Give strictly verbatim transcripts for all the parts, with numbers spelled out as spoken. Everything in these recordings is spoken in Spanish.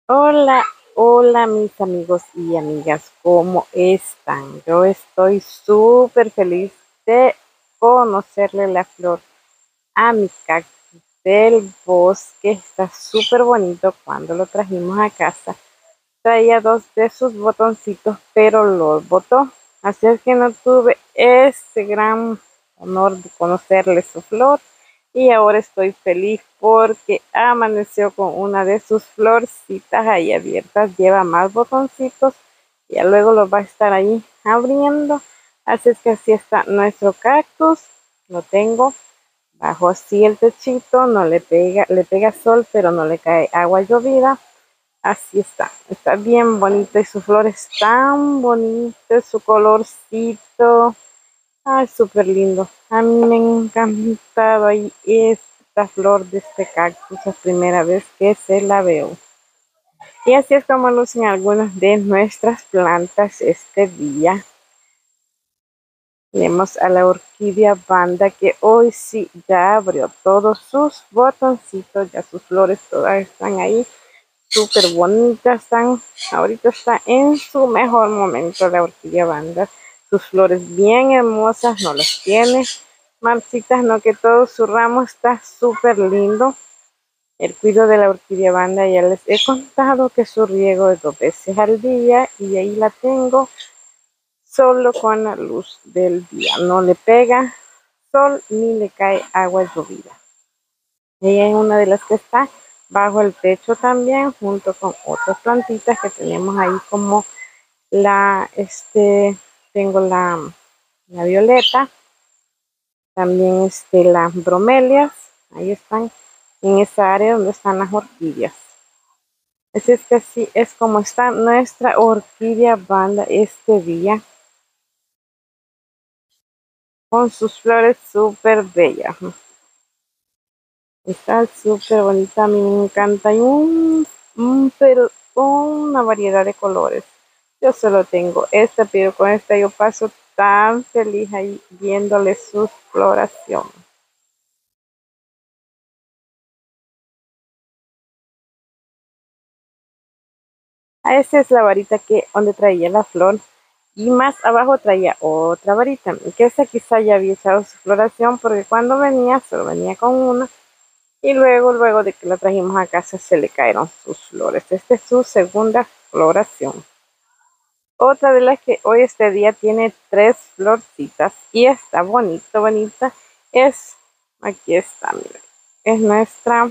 Hola, hola mis amigos y amigas, ¿cómo están? Yo estoy súper feliz de conocerle la flor a mi cactus del bosque. Está súper bonito. Cuando lo trajimos a casa, traía dos de sus botoncitos, pero los botó. Así es que no tuve ese gran honor de conocerle su flor. Y ahora estoy feliz porque amaneció con una de sus florcitas ahí abiertas. Lleva más botoncitos. Y ya luego los va a estar ahí abriendo. Así es que así está nuestro cactus. Lo tengo bajo así el techito. No le pega, le pega sol, pero no le cae agua llovida. Así está, está bien bonita y su flor es tan bonita, su colorcito, ay, súper lindo. A mí me ha encantado ahí esta flor de este cactus, la primera vez que se la veo. Y así es como lucen algunas de nuestras plantas este día. Tenemos a la orquídea banda que hoy sí ya abrió todos sus botoncitos, ya sus flores todas están ahí súper bonitas, están, ahorita está en su mejor momento la orquídea banda, sus flores bien hermosas, no las tiene marchitas, no, que todo su ramo está súper lindo. El cuidado de la orquídea banda, ya les he contado que su riego es dos veces al día y ahí la tengo solo con la luz del día, no le pega sol ni le cae agua llovida. Ella es una de las que está bajo el techo también, junto con otras plantitas que tenemos ahí, como la, este, tengo la, la violeta, también este, las bromelias, ahí están, en esa área donde están las orquídeas. Así es que así es como está nuestra orquídea banda este día, con sus flores súper bellas. Está súper bonita, a mí me encanta. Y un, un, pero una variedad de colores. Yo solo tengo esta, pero con esta yo paso tan feliz ahí viéndole su floración. A esa es la varita que donde traía la flor. Y más abajo traía otra varita, que esa quizá ya había echado su floración porque cuando venía solo venía con una. Y luego, luego de que la trajimos a casa se le cayeron sus flores. Esta es su segunda floración. Otra de las que hoy este día tiene tres florcitas y está bonito, bonita, es, aquí está, mira, es nuestra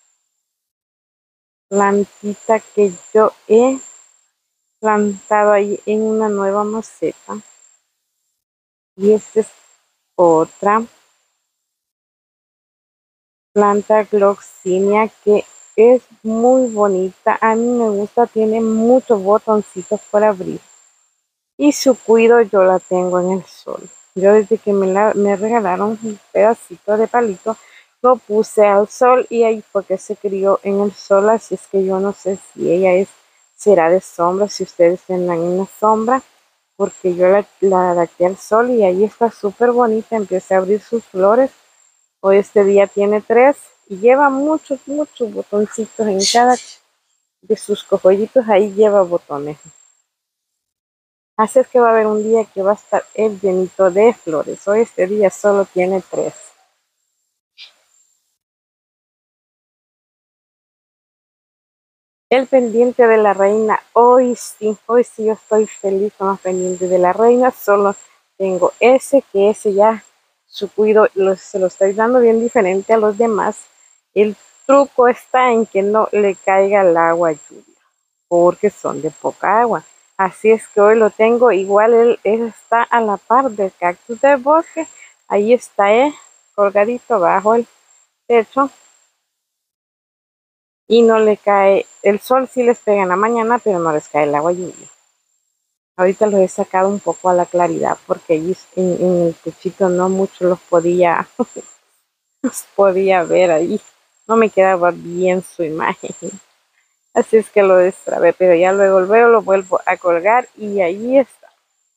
plantita que yo he plantado ahí en una nueva maceta. Y esta es otra planta gloxinia que es muy bonita. A mí me gusta, tiene muchos botoncitos por abrir. Y su cuido yo la tengo en el sol. Yo desde que me, la, me regalaron un pedacito de palito, lo puse al sol y ahí fue que se crió en el sol. Así es que yo no sé si ella es, será de sombra, si ustedes tendrán una sombra, porque yo la, la adapté al sol y ahí está súper bonita. Empieza a abrir sus flores. Hoy este día tiene tres y lleva muchos, muchos botoncitos en cada de sus cojollitos. Ahí lleva botones. Así es que va a haber un día que va a estar el llenito de flores. Hoy este día solo tiene tres. El pendiente de la reina, hoy sí, hoy sí yo estoy feliz con los pendientes de la reina. Solo tengo ese, que ese ya su cuido lo, se lo estoy dando bien diferente a los demás. El truco está en que no le caiga el agua lluvia, porque son de poca agua. Así es que hoy lo tengo igual, él, él está a la par del cactus del bosque. Ahí está, eh, colgadito bajo el techo y no le cae, el sol sí les pega en la mañana, pero no les cae el agua lluvia. Ahorita los he sacado un poco a la claridad porque allí en, en el techito no mucho los podía, los podía ver ahí. No me quedaba bien su imagen. Así es que lo destrabé, pero ya luego, luego lo vuelvo a colgar y ahí está.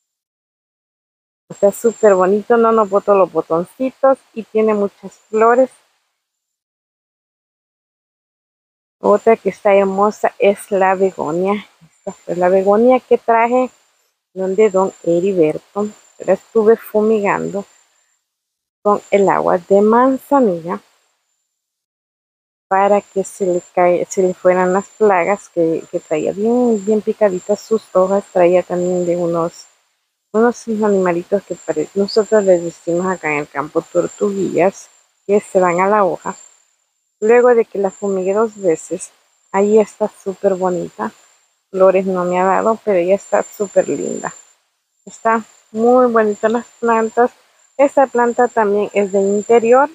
Está súper bonito, no nos boto los botoncitos y tiene muchas flores. Otra que está hermosa es la begonia. Esta fue la begonia que traje donde don Heriberto. La estuve fumigando con el agua de manzanilla para que se le, cae, se le fueran las plagas que, que traía bien, bien picaditas sus hojas. Traía también de unos, unos animalitos que pare, nosotros les decimos acá en el campo tortuguillas, que se van a la hoja. Luego de que la fumigué dos veces, ahí está súper bonita. Flores no me ha dado, pero ella está súper linda. Está muy bonita las plantas. Esta planta también es de interior.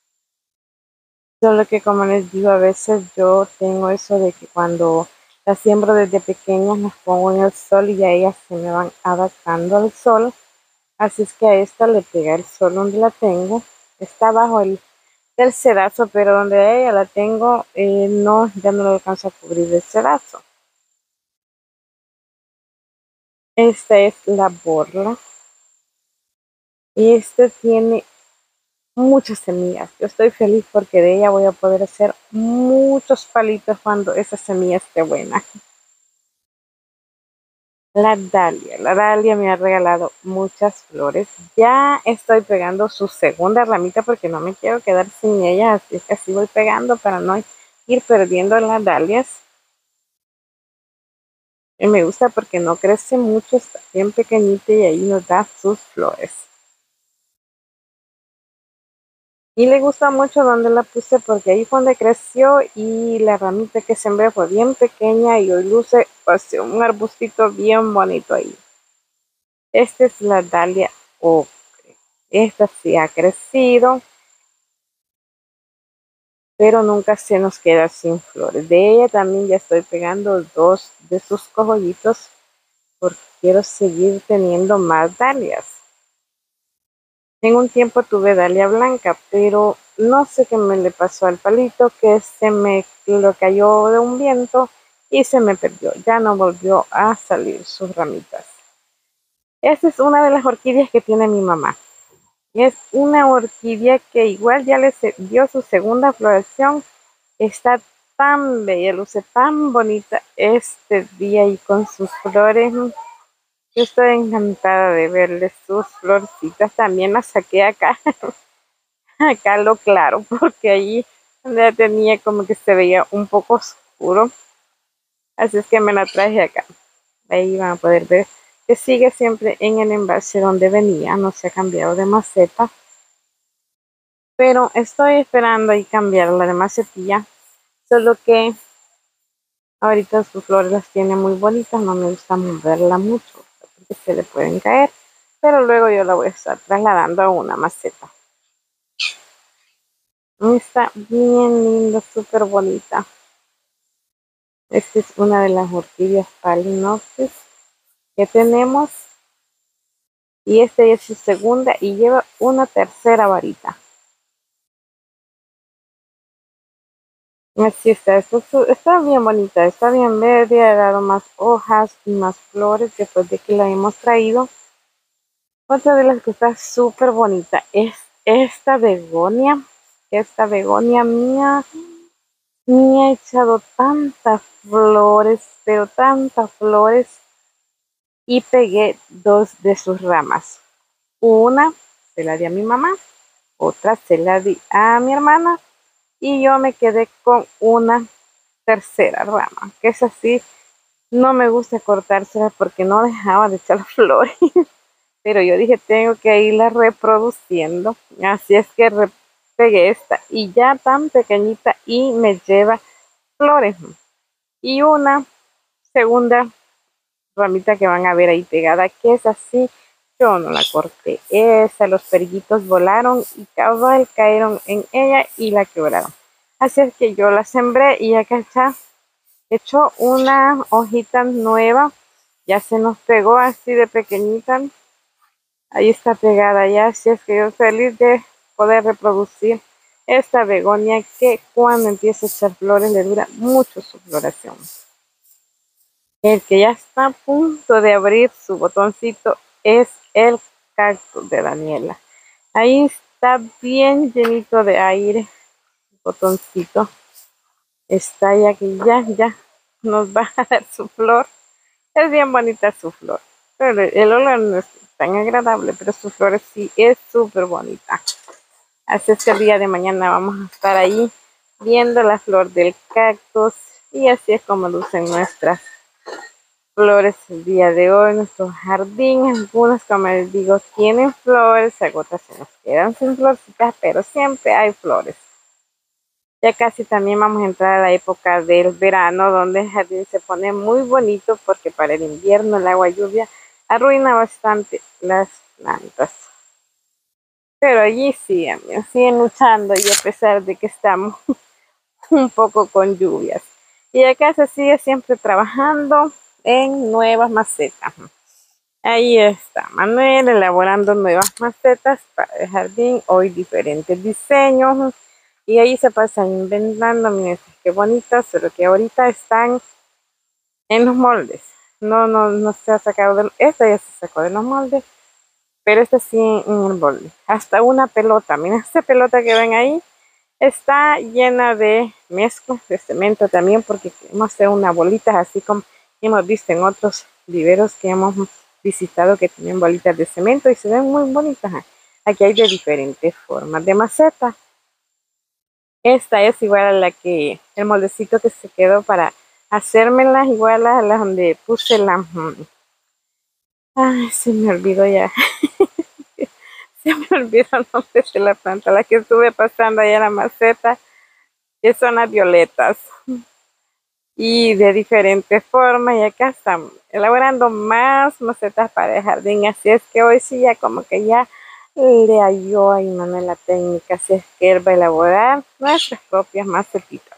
Solo que como les digo, a veces yo tengo eso de que cuando las siembro desde pequeñas las pongo en el sol y a ellas se me van adaptando al sol. Así es que a esta le pega el sol donde la tengo. Está bajo el, el cedazo, pero donde a ella la tengo, eh, no, ya no lo alcanzo a cubrir el cedazo. Esta es la borla. Y este tiene muchas semillas. Yo estoy feliz porque de ella voy a poder hacer muchos palitos cuando esa semilla esté buena. La dalia. La dalia me ha regalado muchas flores. Ya estoy pegando su segunda ramita porque no me quiero quedar sin ella. Así que así voy pegando para no ir perdiendo las dalias. Y me gusta porque no crece mucho, está bien pequeñita y ahí nos da sus flores. Y le gusta mucho donde la puse porque ahí fue donde creció y la ramita que sembré fue bien pequeña y hoy luce pues, un arbustito bien bonito ahí. Esta es la dalia ocre. Esta sí ha crecido, pero nunca se nos queda sin flores. De ella también ya estoy pegando dos de sus cogollitos porque quiero seguir teniendo más dalias. En un tiempo tuve dalia blanca, pero no sé qué me le pasó al palito, que se me lo cayó de un viento y se me perdió. Ya no volvió a salir sus ramitas. Esta es una de las orquídeas que tiene mi mamá. Y es una orquídea que igual ya le dio su segunda floración. Está tan bella, luce tan bonita este día y con sus flores. Yo estoy encantada de verle sus florcitas. También las saqué acá. Acá lo claro, porque allí ya tenía como que se veía un poco oscuro. Así es que me la traje acá. Ahí van a poder ver que sigue siempre en el envase donde venía, no se ha cambiado de maceta. Pero estoy esperando ahí cambiarla de macetilla. Solo que ahorita sus flores las tiene muy bonitas, no me gusta moverla mucho porque se le pueden caer. Pero luego yo la voy a estar trasladando a una maceta. Está bien linda, súper bonita. Esta es una de las orquídeas Phalaenopsis que tenemos. Y esta es su segunda y lleva una tercera varita. Así está, esto, está bien bonita, está bien verde, ha dado más hojas y más flores después de que la hemos traído. Otra de las que está súper bonita es esta begonia. Esta begonia mía me ha echado tantas flores, pero tantas flores. Y pegué dos de sus ramas. Una se la di a mi mamá, otra se la di a mi hermana y yo me quedé con una tercera rama, que es así. No me gusta cortársela porque no dejaba de echar flores, pero yo dije tengo que irla reproduciendo, así es que pegué esta y ya tan pequeñita y me lleva flores. Y una segunda ramita que van a ver ahí pegada, que es así, yo no la corté. Esa, los perillitos volaron y cabal cayeron en ella y la quebraron. Así es que yo la sembré y acá está, echó una hojita nueva, ya se nos pegó así de pequeñita. Ahí está pegada ya, así es que yo feliz de poder reproducir esta begonia que cuando empieza a echar flores le dura mucho su floración. El que ya está a punto de abrir su botoncito es el cactus de Daniela. Ahí está bien llenito de aire, botoncito. está ya que ya, ya nos va a dar su flor. Es bien bonita su flor, pero el olor no es tan agradable, pero su flor sí es súper bonita. Así es que el día de mañana vamos a estar ahí viendo la flor del cactus y así es como lucen nuestras flores el día de hoy, nuestro jardín. Algunas, como les digo, tienen flores, otras se nos quedan sin florcitas, pero siempre hay flores. Ya casi también vamos a entrar a la época del verano, donde el jardín se pone muy bonito porque para el invierno el agua lluvia arruina bastante las plantas. Pero allí siguen, siguen luchando y a pesar de que estamos un poco con lluvias. Y acá se sigue siempre trabajando en nuevas macetas. Ahí está Manuel elaborando nuevas macetas para el jardín, hoy diferentes diseños. Y ahí se pasan inventando, miren qué bonitas, solo que ahorita están en los moldes. No, no, no se ha sacado de, esta ya se sacó de los moldes, pero esta sí en el molde. Hasta una pelota, miren esta pelota que ven ahí, está llena de mezcla de cemento también, porque queremos hacer unas bolitas así como hemos visto en otros viveros que hemos visitado que tienen bolitas de cemento y se ven muy bonitas. Aquí hay de diferentes formas de maceta. Esta es igual a la que, el moldecito que se quedó para hacérmelas, igual a la donde puse la... Ay, se me olvidó ya. Se me olvidó el nombre de la planta, la que estuve pasando allá en la maceta, que son las violetas. Y de diferentes formas, y acá estamos elaborando más macetas para el jardín. Así es que hoy sí ya como que ya le halló a Manuel la técnica, así es que él va a elaborar nuestras propias macetitas.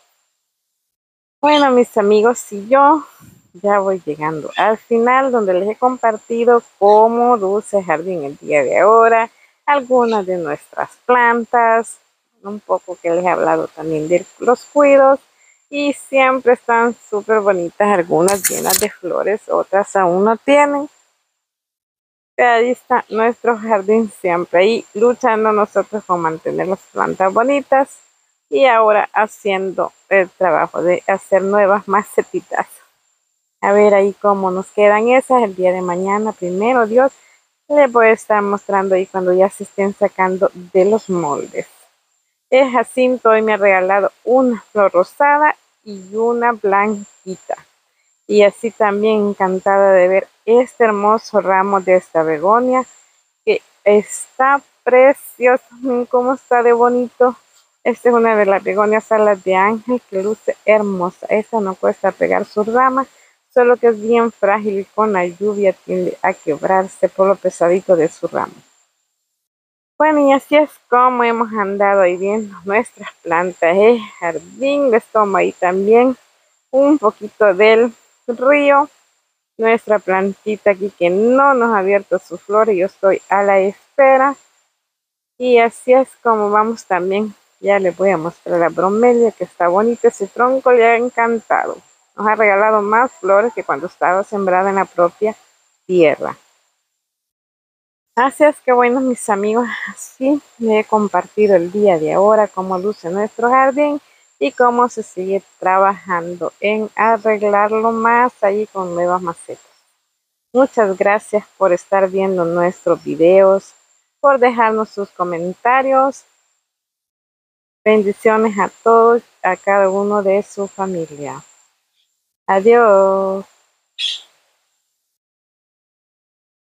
Bueno, mis amigos, y yo ya voy llegando al final donde les he compartido cómo luce el jardín el día de ahora, algunas de nuestras plantas, un poco que les he hablado también de los cuidados y siempre están súper bonitas, algunas llenas de flores, otras aún no tienen. Pero ahí está nuestro jardín siempre ahí luchando nosotros con mantener las plantas bonitas y ahora haciendo el trabajo de hacer nuevas macetitas. A ver ahí cómo nos quedan esas el día de mañana. Primero Dios, les voy a estar mostrando ahí cuando ya se estén sacando de los moldes. El Jacinto hoy me ha regalado una flor rosada y una blanquita. Y así también encantada de ver este hermoso ramo de esta begonia que está precioso. Miren cómo está de bonito. Esta es una de las begonias alas de ángel que luce hermosa. Esta no cuesta pegar sus ramas, solo que es bien frágil y con la lluvia tiende a quebrarse por lo pesadito de su ramo. Bueno, y así es como hemos andado ahí viendo nuestras plantas de jardín. Les tomo ahí también un poquito del río. Nuestra plantita aquí que no nos ha abierto su flor y yo estoy a la espera. Y así es como vamos también. Ya les voy a mostrar la bromelia que está bonita. Ese tronco le ha encantado. Nos ha regalado más flores que cuando estaba sembrada en la propia tierra. Así es que bueno, mis amigos, así me he compartido el día de ahora cómo luce nuestro jardín y cómo se sigue trabajando en arreglarlo más allí con nuevas macetas. Muchas gracias por estar viendo nuestros videos, por dejarnos sus comentarios. Bendiciones a todos, a cada uno de su familia. Adiós.